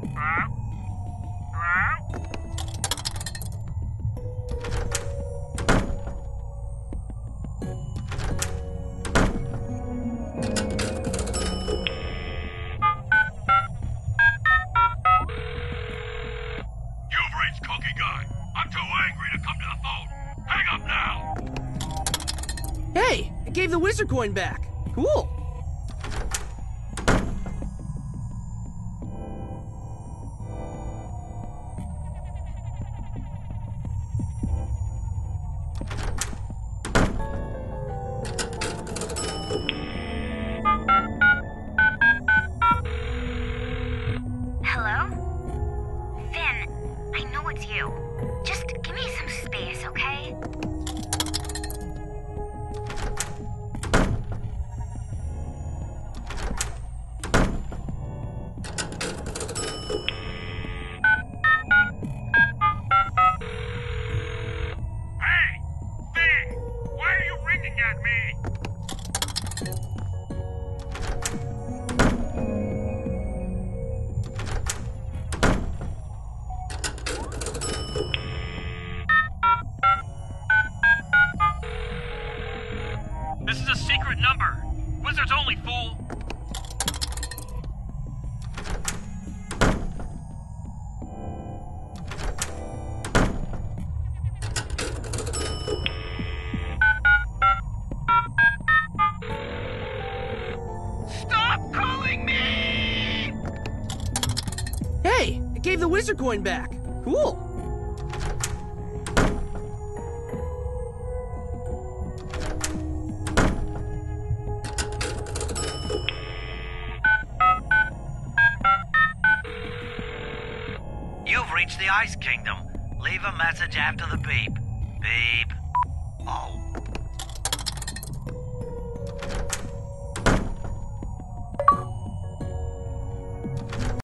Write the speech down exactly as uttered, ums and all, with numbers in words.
Hey, it gave the wizard coin back. Cool. Hello? Finn, I know it's you. Just give me some space, okay? This is a secret number. Wizards only, fool. Stop calling me! Hey, it gave the wizard coin back. Cool. You've reached the Ice Kingdom. Leave a message after the beep. Beep.